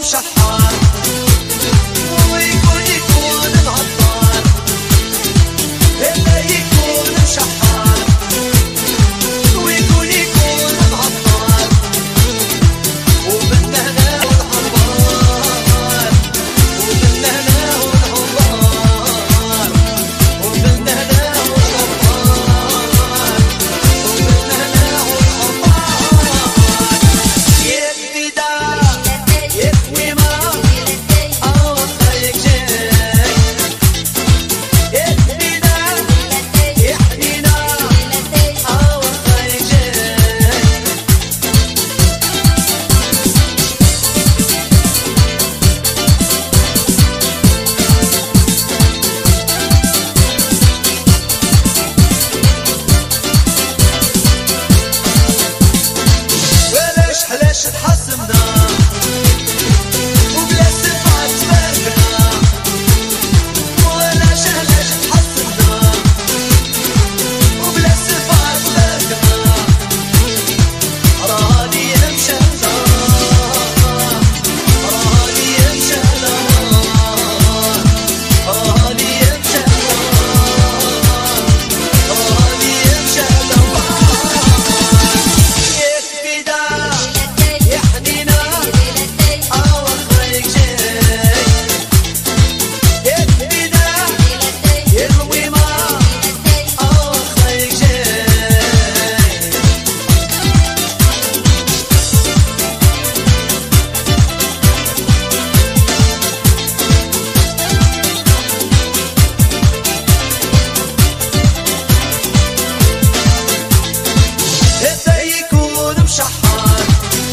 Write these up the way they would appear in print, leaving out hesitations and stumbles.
مشحر ويكون معطر، إلا يكون مشحر ويكون معطر، وبالنهنا والعبار وبالنهنا والعبار وبالنهنا والعبار وبالنهنا والعبار. يدي دار يكوي ما أو خيك جاي، يدي دار يحمينا أو خيك جاي. علاش تحسمنا وبلا صفات تباركنا، وعلاش تحسمنا وبلا صفات تباركنا. راني نمشي راني نمشي راني نمشي راني نمشي يكفي دار يحنينا أو خيك جاي، يكفي دار يروي ما أو خيك جاي. إذا يكون مشحر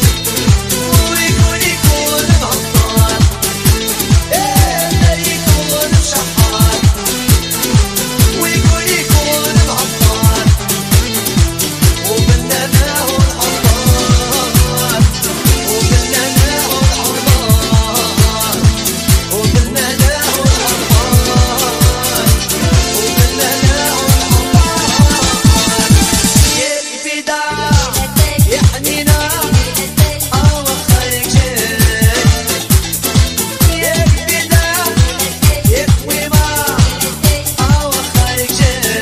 ويكون معطر، إذا يكون مشحر ويكون معطر، وبالنهنا والعبار وبالنهنا والعبار وبالنهنا والعبار وبالنهنا والعبار. يكفي دار يحنينا أو خيك جاي، يكفي دار يكوي ما أو خيك جاي.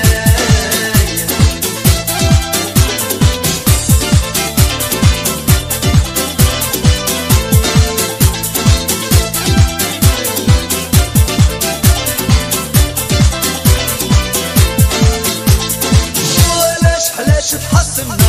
علاش تحسمنا